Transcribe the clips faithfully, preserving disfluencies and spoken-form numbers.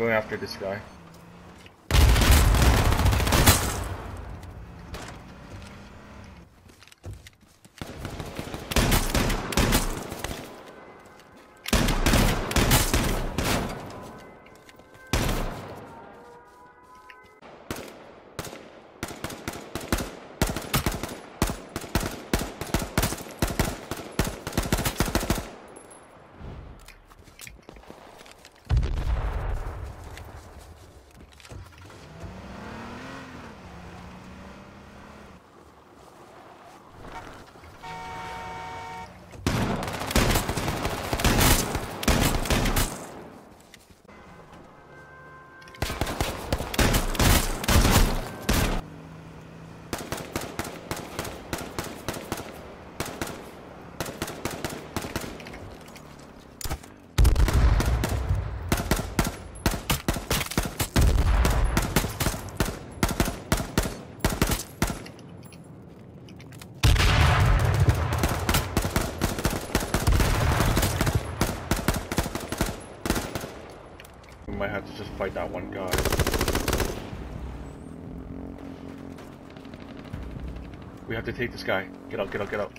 going after this guy. Might have to just fight that one guy. We have to take this guy. Get out, get out, get out.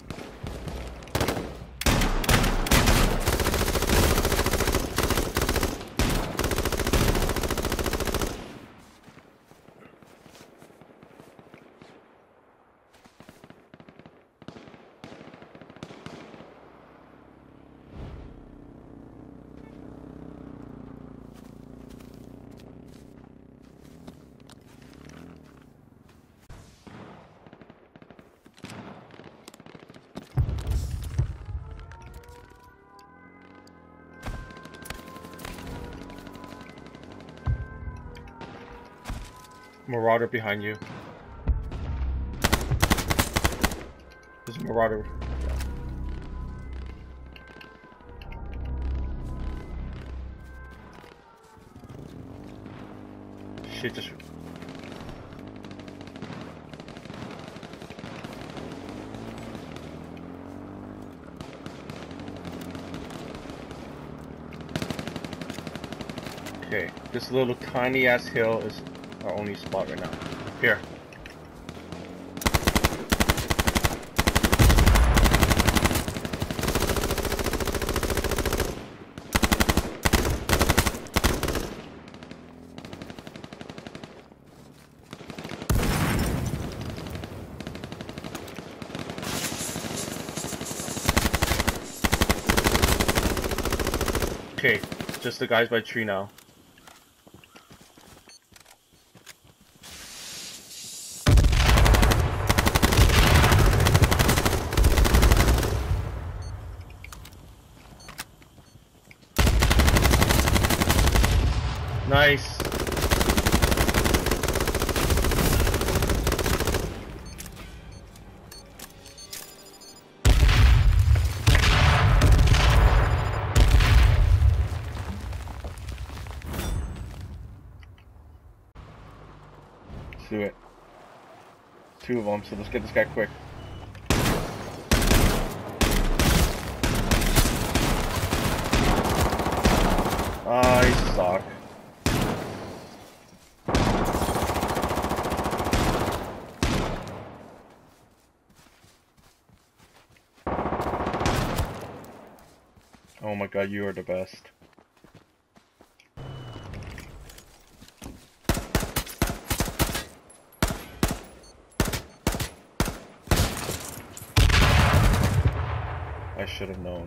Marauder behind you. There's a Marauder. Shit, just... Okay, this little tiny ass hill is our only spot right now. Here. Okay, just the guys by tree now. Nice. Let's do it. Two of them, so let's get this guy quick. Ah, you suck. Oh my god, you are the best. I should have known.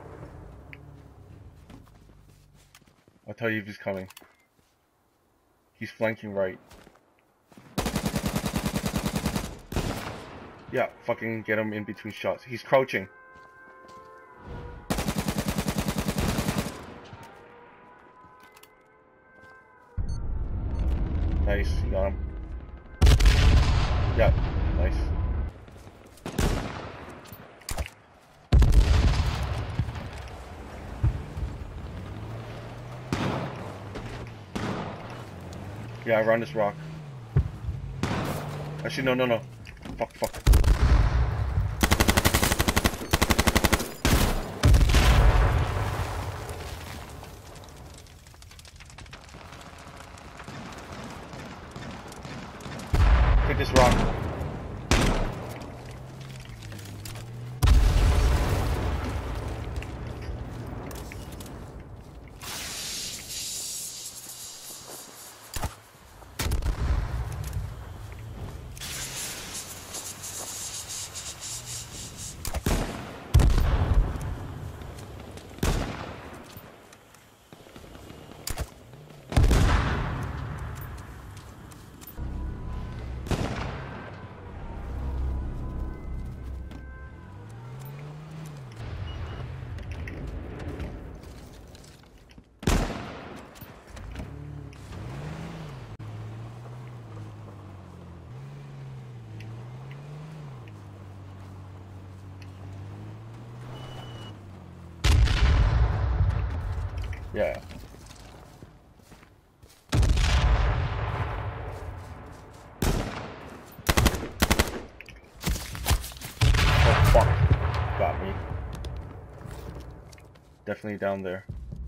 I'll tell you if he's coming. He's flanking right. Yeah, fucking get him in between shots. He's crouching. Nice, you got him. Yeah, nice. Yeah, around this rock. Actually, no, no, no. Fuck, fuck. this rock. Yeah. Oh fuck. Got me. Definitely down there.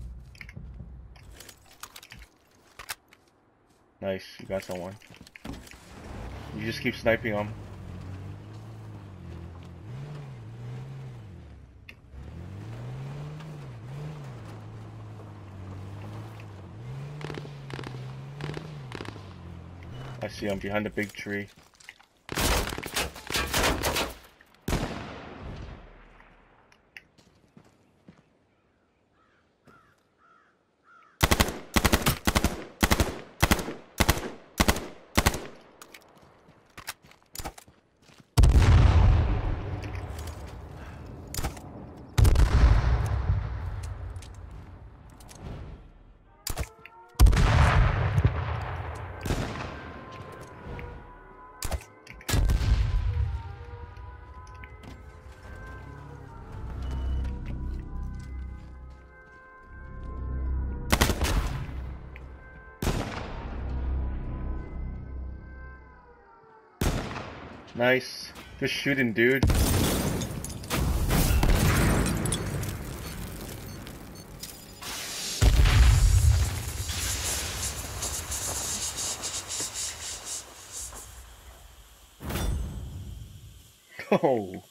Nice, you got someone. You just keep sniping them. I see him behind the big tree. Nice. Good shooting, dude. Oh.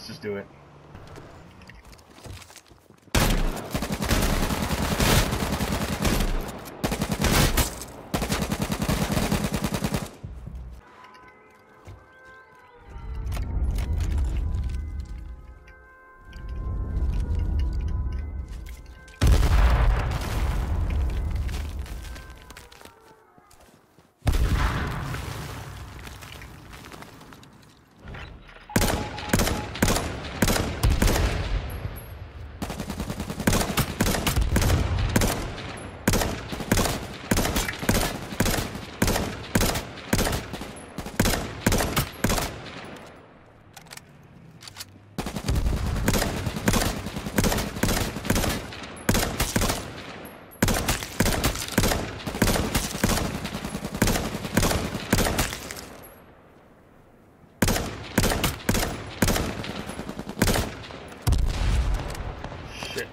Let's just do it. Shit.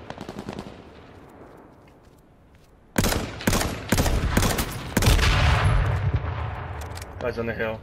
Guys on the hill.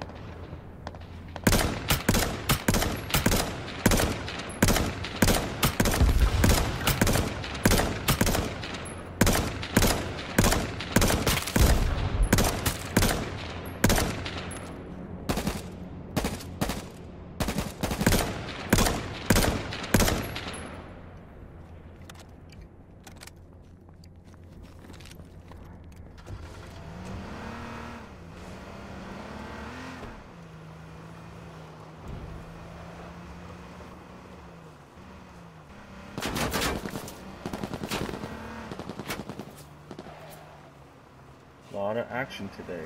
A lot of action today.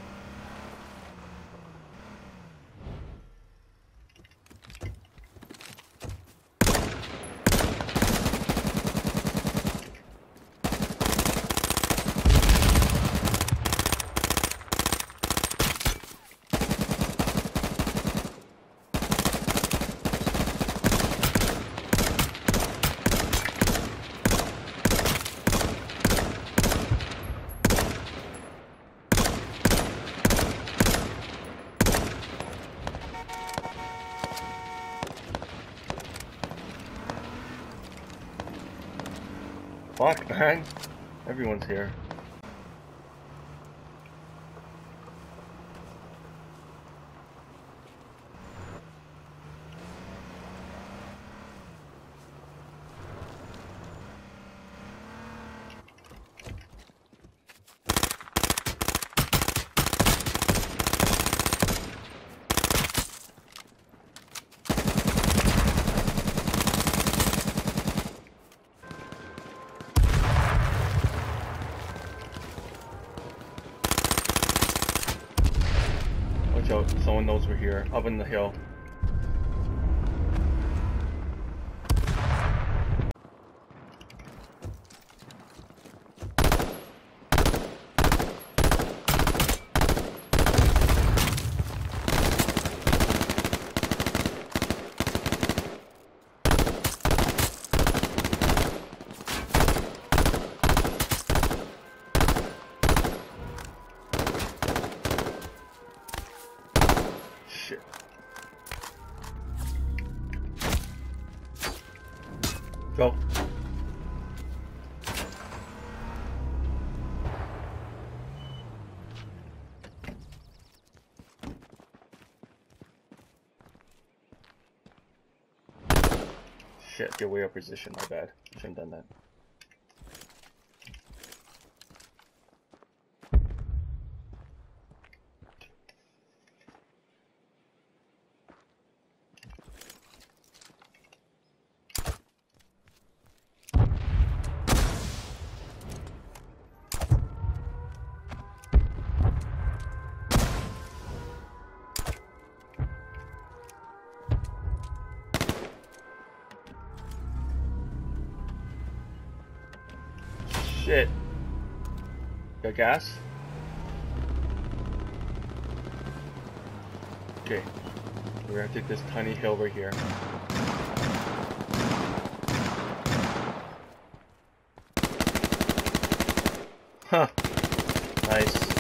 Fuck, man. Everyone's here. Watch out, someone knows we're here. Up in the hill. Shit. Go. Shit, get way up position, my bad. Shouldn't have done that. Shit. Got gas? Okay. We're gonna take this tiny hill right here. Huh. Nice.